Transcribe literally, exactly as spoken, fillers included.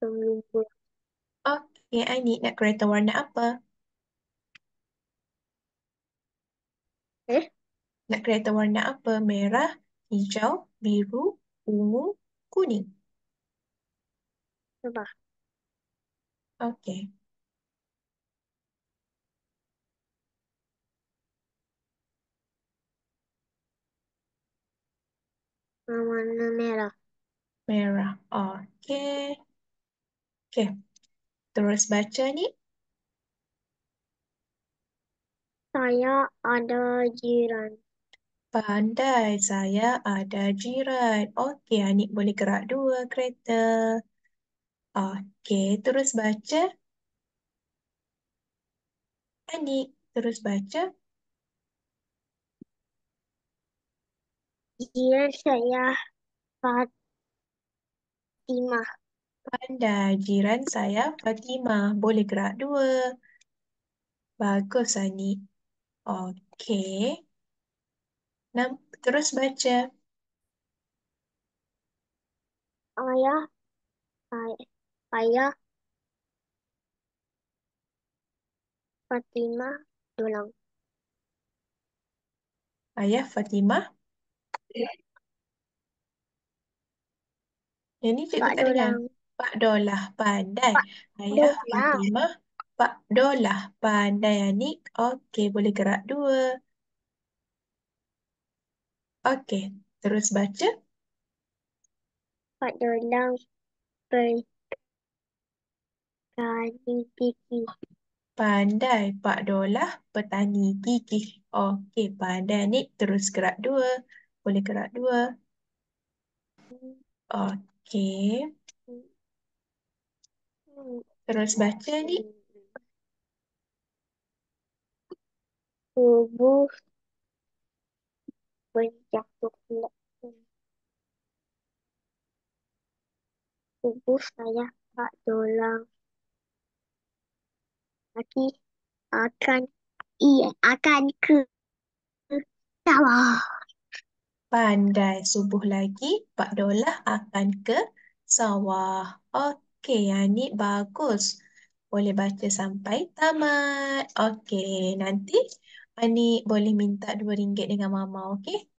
sembilan puluh. Okey, Anik nak kereta warna apa? Eh, Nak kereta warna apa? Merah, hijau, biru, ungu, kuning. coba. Okey. Yang warna merah. Merah. Okey. Okey. Terus baca ni. Saya ada jiran. Pandai, saya ada jiran. Okey, Anik boleh gerak dua kereta. Okey, terus baca. Anik, terus baca. Jiran saya Fatimah. Pandai, jiran saya Fatimah. Boleh gerak dua. Bagus, Anik. Okey. Nam- Terus baca. Ayah saya, saya Fatimah Dulang. Ayah Fatimah. Yang ni cikgu Pak tak dengar. Dulang. Pak Dolah pandai. Pak Ayah Dulang. Fatimah. Pak Dolah pandai, Anik. Okey, boleh gerak dua. Okey, terus baca. Pak Dulang berkali gigi. Pandai Pak Dolah petani gigih. Okey, pandai, Anik. Terus gerak dua. Boleh gerak dua. Okey, terus baca ni. Tubuh berjatuh tubuh saya Pak Dulang lagi akan ia akan ke sawah. Pandai subuh lagi, Pak Dolah akan ke sawah. Okey, Anik bagus. Boleh baca sampai tamat. Okey, nanti Anik boleh minta dua ringgit dengan Mama, okey?